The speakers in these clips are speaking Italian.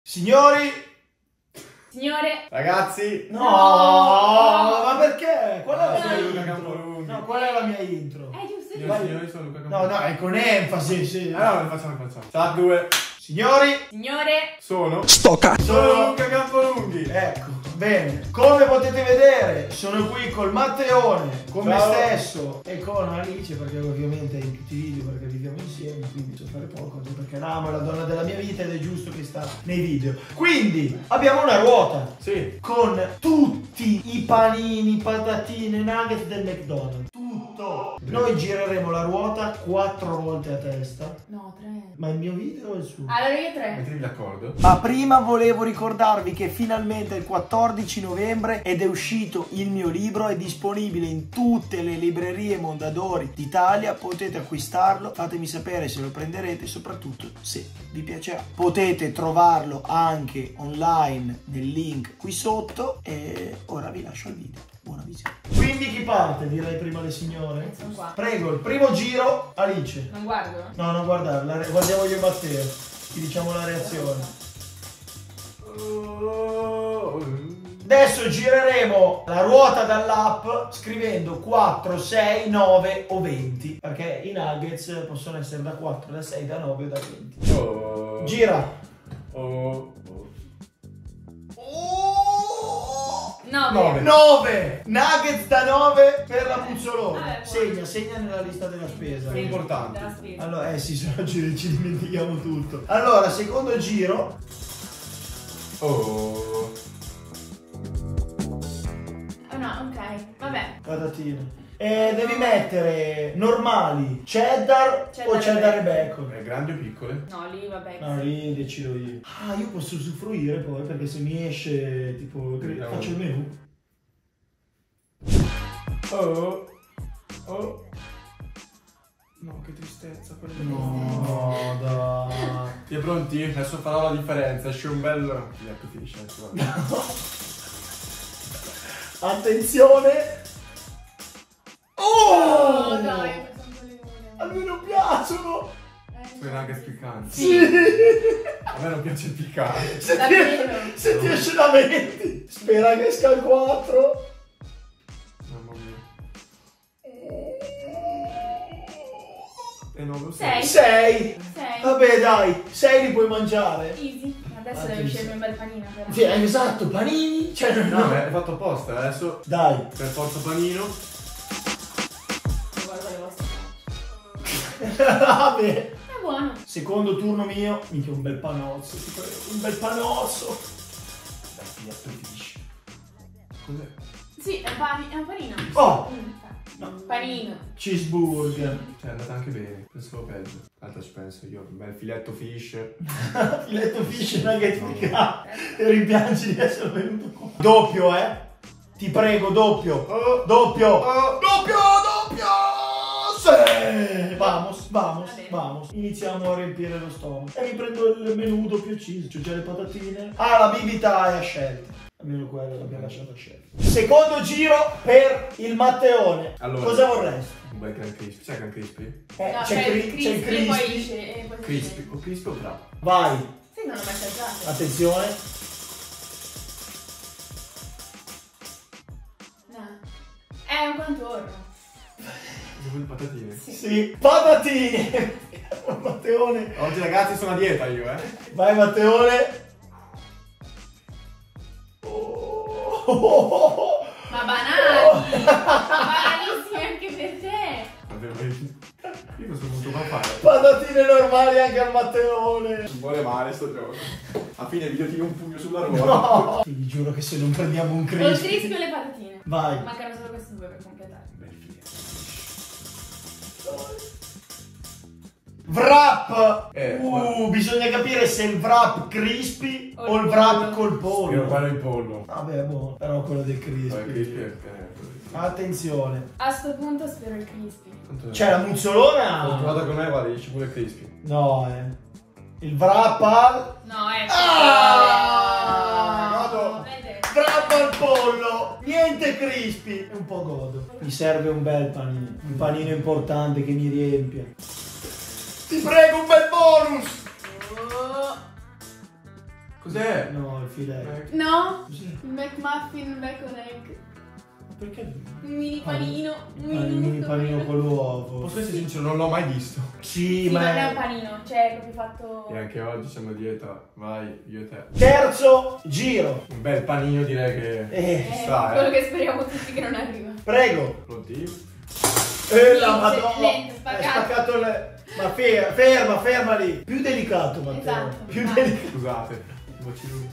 Signori, Signore, ragazzi, no, ma perché? Qual è la mia Luca intro? Campolunghi. No, qual è la mia intro? giusto, Signori, sono Luca No, Campolunghi. no, è con enfasi, sì. Allora, facciamo. Ciao a due. Signori, Signore, Sono sono... Luca Campolunghi. Ecco, bene. Come potete vedere, sono qui col Matteone, con me Ciao. stesso e con Alice, perché ovviamente in tutti i video, perché viviamo insieme, quindi so fare poco, anche perché l'amo, è la donna della mia vita ed è giusto che sta nei video. Quindi, abbiamo una ruota Sì. con tutti i panini, patatine, nuggets del McDonald's. Tutto. Noi gireremo la ruota 4 volte a testa. no, 3. Ma il mio video o il suo? Allora io 3. Mettetevi d'accordo. Ma prima volevo ricordarvi che finalmente il 14 novembre ed è uscito il mio libro, è disponibile in tutte le librerie Mondadori d'Italia, potete acquistarlo, fatemi sapere se lo prenderete e soprattutto se vi piacerà. Potete trovarlo anche online nel link qui sotto e ora vi lascio al video. Buona visione. Quindi chi parte? Direi prima le signore. Sono qua. Prego, il primo giro, Alice. Non guardo? No, non guardarla, guardiamo io e Matteo. Ti diciamo la reazione. Adesso gireremo la ruota dall'app scrivendo 4, 6, 9 o 20. Perché i nuggets possono essere da 4, da 6, da 9 o da 20. Oh. Gira. Oh. 9. 9. Nuggets da 9 per la puzzolona. Vabbè, Segna nella lista della spesa. Sì. importante. Della spesa. Allora, sì, se no ci dimentichiamo tutto. Allora, secondo giro. Oh. Oh no, ok. Vabbè. Patatine. E devi mettere normali, cheddar o Cheddar e cheddar e bacon. bacon. Grandi o piccole? No, lì vabbè. No, lì decido io. Ah, io posso usufruire poi perché se mi esce tipo faccio il menù. Oh. Oh. No, che tristezza. No, dai. Siete pronti? Adesso farò la differenza. Esce un bel... Ecco, finisce adesso. Attenzione. Oh, Oh! dai, sono quelle A lui non piacciono. Sono anche spiccanti. Sì. A me non piace il piccante. Se Davvero? ti esce da 20. Spera che esca il 4. Mamma mia. E 9 o 6. 6. 6. Vabbè dai, 6 li puoi mangiare. Easy. Adesso Ah, deve sì, uscirmi un bel panino però. Sì, esatto, panini. Cioè, No, è fatto apposta. Adesso Dai. per forza panino. Guarda le vostre facce. Vabbè. È buono. Secondo turno mio. Mica un bel panozzo, ti prego. Un bel panozzo. Dai, figlietto di fish. Cos'è? Sì, è un panino. Oh. No. Panino. Cheeseburger. Cioè è andata anche bene. Pensavo peggio. Tanto ci penso io. Un bel filetto fish. Filetto fish e nugget piccati. E rimpiangi di essere venuto qua. Doppio, Ti prego, doppio. Oh. Doppio. Oh. Doppio, doppio. Sì. Vamos, vamos, Va bene. vamos. Iniziamo a riempire lo stomaco. E mi prendo il menù doppio cheese. C'ho già le patatine. Ah, la bibita è a scelta. Almeno quello l'abbiamo lasciato a scelta. Secondo giro per il Matteone. Allora. Cosa vorresti? Un bel gran crispy. C'è gran crispy? No, c'è il e poi crispy. esce. E poi Crispy. O crispy o trap? Vai. Sì, non l'ho mai assaggiato. Attenzione. No. È un contorno. Vuoi patatine? Sì. Patatine. Matteone. Oggi ragazzi sono a dieta io, Vai Matteone. Oh. Ma banali! Banalissimi anche per te! Io non so molto da fare. Patatine normali anche al Matteone. Non vuole male sto gioco. A fine video tiro un pugno sulla ruota. No. Ti giuro che se non prendiamo un O il crispy. crispy o le patatine. Vai. Mancano solo questi due per completare. Un bel filetto. Wrap. Guarda. Bisogna capire se il wrap crispy O o il il wrap pollo. col Io pollo. quello in pollo. Vabbè, boh, però quello del Il crispy. crispy è Attenzione. A sto punto spero il crispy. C'è la muzzolona. Fortunata con me, guarda, dici pure crispy. No, Il wrap al... No, è Vado. Vede. Wrap al pollo. Niente crispy. È un po' godo. Mi serve un bel panino. Un panino importante che mi riempia. Ti prego, un bel bonus. Oh. Cos'è? No, il filetto. No? Cos'è? Il McMuffin bacon egg. Perché? Un mini panino. Il mini panino con l'uovo. Posso essere sincero, non l'ho mai visto. Sì, Sì, ma non è un panino, cioè è proprio fatto. E anche oggi siamo a dieta. Vai, io e te. terzo giro. Un bel panino direi che ci sta, quello che speriamo tutti che non arriva. Prego. Oddio. La madonna. lento, È spaccato. spaccato le... Ma ferma lì. Più delicato, Matteo. Esatto. Più Ah. delicato. Scusate. Bacino.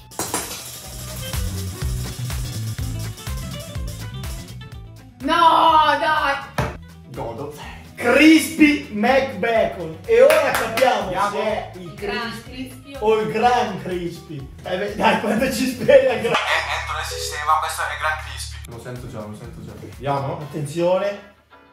No, dai! Godo. Crispy McBacon. E ora capiamo Andiamo. se è il Gran crispy crispy o il gran crispy. Dai, quando ci speri al gran... Entro nel sistema, questo è Gran Crispy. Lo sento già. Andiamo? Attenzione.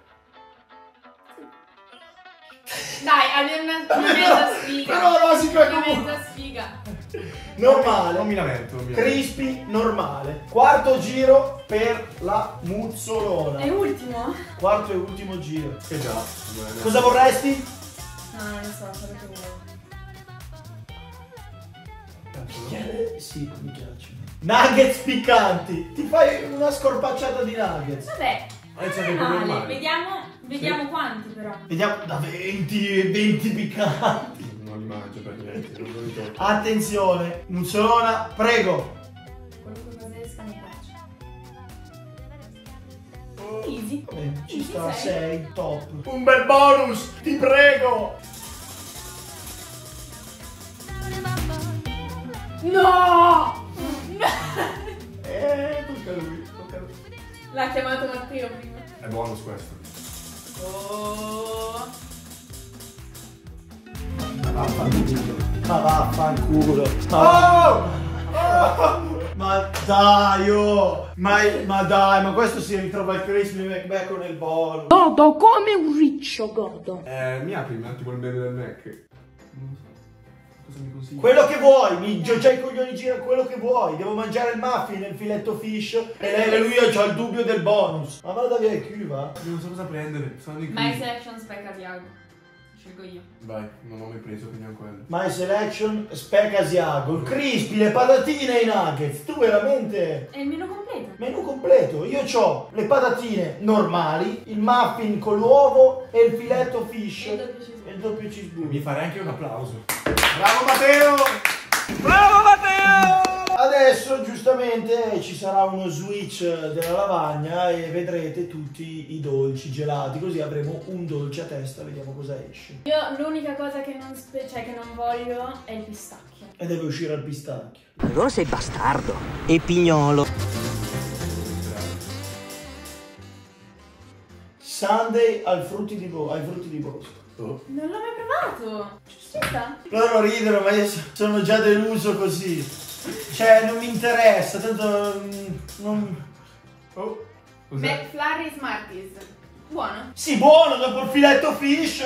Dai, almeno una mezza sfiga. Però rosico è Una comunque. mezza sfiga. Normale. Non mi lamento. Crispy normale. Quarto giro per la muzzolona. È ultimo? Quarto e ultimo giro. Che già. Cosa vorresti? No, non lo so, quello che vuoi. Sì, mi piace. Nuggets piccanti. Ti fai una scorpacciata di nuggets. Vabbè, c'è non che è male. male. Vediamo quanti però. Vediamo da 20 piccanti. Non li mangio per niente, non li tocco. Attenzione, muzzolona, prego. Qualunque cosa esca mi piace. Easy. Vabbè, ci Easy, sta, sei. 6, top. Un bel bonus, ti prego. No! Tocca a lui. L'ha chiamato Matteo prima. È bonus questo. Oh. Ma vaffanculo. Oh! Ma dai, oh. Ma dai, ma questo si ritrova il crispy McBacon nel bonus. Godo come un riccio, godo. Mi apri un attimo il menu del Mac? Non so. Cosa mi consigli? Quello che vuoi, mi già i coglioni gira quello che vuoi. Devo mangiare il muffin e il filetto fish e lui ha il dubbio del bonus. Ma vada via il cul, va. Non so cosa prendere. Sono in My crisi. selection spec Asiago. Scelgo io. Vai, non ho mai preso, quindi è quello. My selection spec asiago. Il crispy, le patatine e i nuggets. Tu veramente... È il menu completo. Menù completo. Io ho le patatine normali, il muffin con l'uovo e il filetto fish. E il doppio cheeseburger. E il doppio cheeseburger. Mi farei anche un applauso. Bravo Matteo! Adesso giustamente ci sarà uno switch della lavagna e vedrete tutti i dolci gelati, così avremo un dolce a testa, vediamo cosa esce. Io l'unica cosa che non, che non voglio è il pistacchio. E deve uscire al pistacchio. Allora sei bastardo. E pignolo. Sunday ai frutti di bosco. Oh. Non l'ho mai provato. Ci sta? Loro ridono, ma io sono già deluso così. Cioè, non mi interessa, tanto non... Oh. Cos'è? McFlurry Smarties. Buono. Sì, buono, dopo il filetto fish.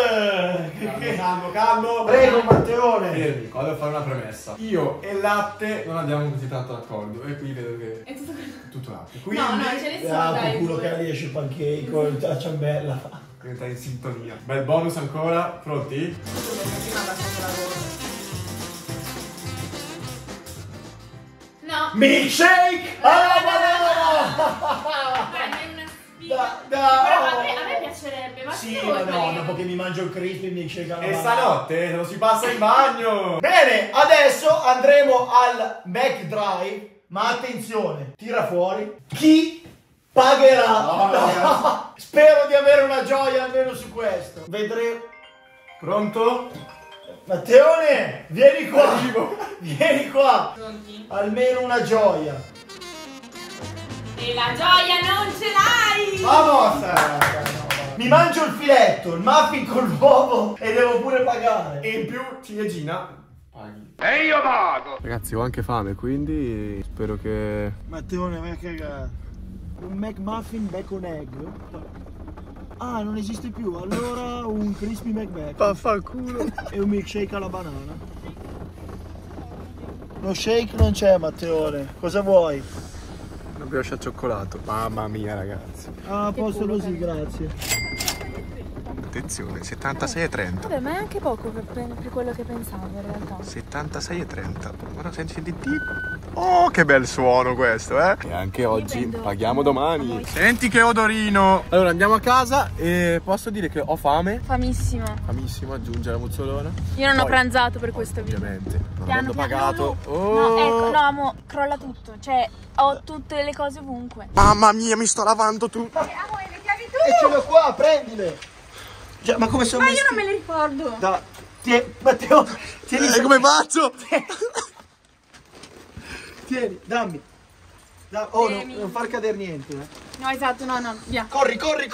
Calmo. Prego, Matteone. Fermi, qua devo fare una premessa. Io e il latte non andiamo così tanto d'accordo. E qui vedo che È tutto quello. è tutto latte. Quindi No, ce ne sono, Ah, dai. quel culo che riesce il pancake, la ciambella. diventa in sintonia. Bel bonus ancora. Pronti? Prima abbastanza lavoro. No. Milkshake alla banana! Dai, è una sfiga. Dai. Però a me piacerebbe, ma Sì, tu ma vuoi no, quelli- dopo che mi mangio il crispy mi shake alla E banana. stanotte non si passa in bagno. Bene, adesso andremo al McDrive, ma attenzione, tira fuori chi pagherà. No, ragazzi. Spero di avere una gioia almeno su questo. Vedremo. Pronto? Matteone, vieni qua. Arrivo. Vieni qua. Pronti? Almeno una gioia. E la gioia non ce l'hai! Vamos! Mi mangio il filetto, il muffin con l'uovo e devo pure pagare. E in più ciliegina paghi. E io pago! Ragazzi, ho anche fame, quindi spero che... Matteone, vai a cagare. Un McMuffin bacon egg? Ah, non esiste più. Allora un crispy McBacon. Vaffanculo. E un milkshake alla banana. Lo shake non c'è, Matteone. Cosa vuoi? Una brioche al cioccolato. Mamma mia, ragazzi. Ah, a posto così, grazie. attenzione, 76,30. Vabbè, ma è anche poco per quello che pensavo in realtà. 76,30. Ora senti di Oh, che bel suono questo, eh? E anche oggi paghiamo domani. Senti che odorino. Allora andiamo a casa e posso dire che ho fame. Famissima. Famissimo, aggiunge la muzzolona. Io non ho pranzato per questo video. Ovviamente, non avendo pagato. No, ecco, no, amo, crolla tutto. Cioè, ho tutte le cose ovunque. Mamma mia, mi sto lavando tutto. Amo, le chiavi tu! E ce l'ho qua, prendile. Già, ma come sono Ma messi? io non me le ricordo. Matteo, tieni. Come faccio? Tieni, dammi. Oh, non far cadere niente, eh. No, esatto, no, via. Corri! Correte!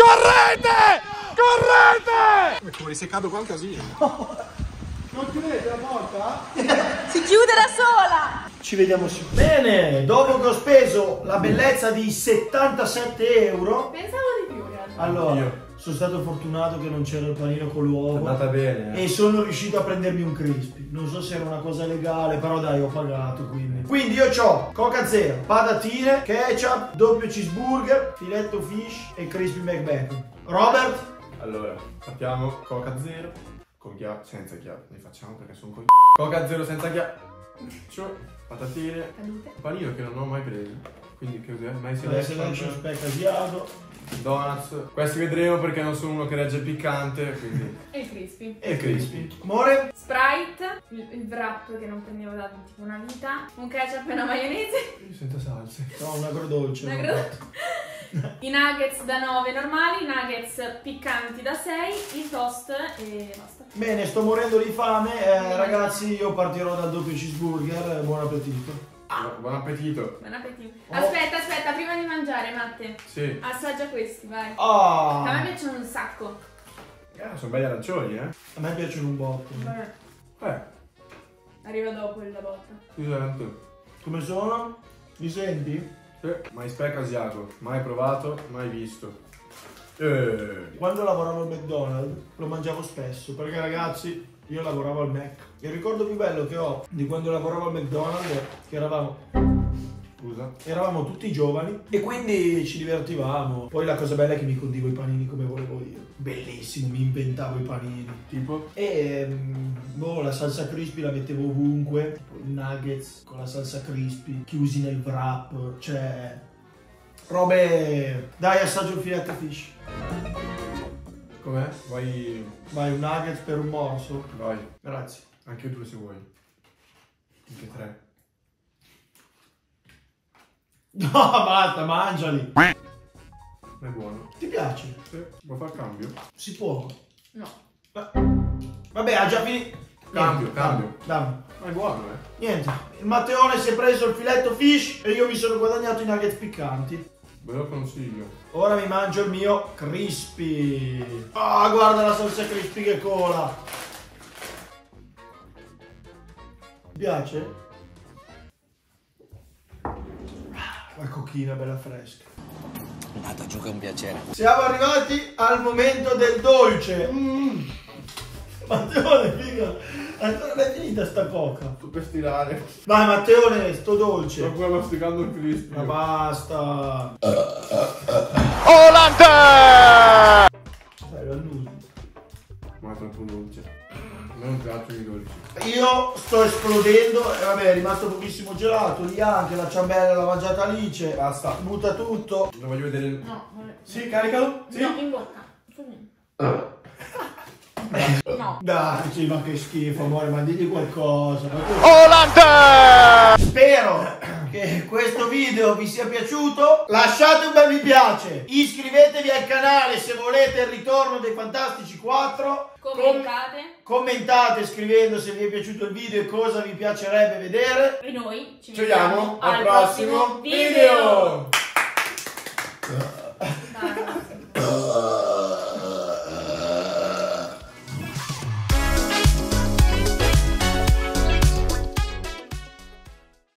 Come riseccato qua un casino. Non chiudete la porta? Si chiude da sola! Ci vediamo su. Bene, dopo che ho speso la bellezza di 77 euro. Pensavo di più in realtà. Allora, sono stato fortunato che non c'era il panino con l'uovo. È andata bene. E sono riuscito a prendermi un crispy. Non so se era una cosa legale, però dai, ho pagato quindi. Quindi io ho Coca Zero, patatine, ketchup, doppio cheeseburger, filetto fish e crispy McBacon. Robert? Allora, partiamo Coca Zero con ghiaccio, senza ghiaccio, ne facciamo perché sono con Coca Zero senza ghiaccio, patatine, panino che non ho mai preso, quindi che cos'è? Mai Selection Spec asiato, donuts, questi vedremo perché non sono uno che regge il piccante, quindi E il crispy. e crispy. Amore? Sprite, il wrap che non prendevo da tipo una vita, un ketchup e una maionese, io senza salse. No, un agrodolce. i nuggets da 9 normali, i nuggets piccanti da 6, il toast e basta. Bene, sto morendo di fame, ragazzi, io partirò dal doppio cheeseburger, buon appetito. Buon appetito. Buon appetito. Aspetta, prima di mangiare, Matte. Sì. Assaggia questi, vai. Ah, A me piacciono un sacco. Sono belli arancioni, a me piacciono un botto. Vabbè, arriva dopo la botta. Scusate. Come sono? Mi senti? Mai spec asiaco, mai provato, mai visto. Quando lavoravo al McDonald's lo mangiavo spesso perché ragazzi io lavoravo al Mac. Il ricordo più bello che ho di quando lavoravo al McDonald's è che eravamo tutti giovani e quindi ci divertivamo. Poi la cosa bella è che mi condivo i panini come volevo io. Bellissimo, mi inventavo i panini. Tipo? E la salsa crispy la mettevo ovunque. I nuggets con la salsa crispy chiusi nel wrap. Cioè robe. Dai, assaggio il filetto fish. Com'è? Vai. Vai, un nuggets per un morso. Vai. Grazie. Anche 2 se vuoi. Anche 3. No, basta, mangiali. È buono. Ti piace? Sì. Vuoi far cambio? Si può. No. Vabbè, ha già finito. Cambio. Dammi. Ma è buono, Niente. Il Matteone si è preso il filetto fish e io mi sono guadagnato i nuggets piccanti. Ve lo consiglio. Ora mi mangio il mio crispy. Ah, guarda la salsa crispy che cola. Ti piace? La cocchina bella fresca. Nata giù che è un piacere. Siamo arrivati al momento del dolce. Matteone, figa. Ancora non è finita sta coca. Tu per stirare. Vai Matteone, sto dolce. Sto ancora masticando il crispy. Ma basta. Olante! Dai, l'annuso. Ma è troppo dolce. A me non piacciono i dolci. Io sto esplodendo e vabbè è rimasto pochissimo gelato. Lì anche la ciambella l'ha mangiata Alice. Basta. Butta tutto. Lo voglio vedere. No, vabbè. Sì, caricalo. Sì. No, in bocca. No. Dai, sì, ma che schifo, amore, ma digli qualcosa. Olante! Spero che questo video vi sia piaciuto. Lasciate un bel mi piace. Iscrivetevi al canale se volete il ritorno dei Fantastici 4. Commentate scrivendo se vi è piaciuto il video e cosa vi piacerebbe vedere. E noi ci Ci vediamo al prossimo video.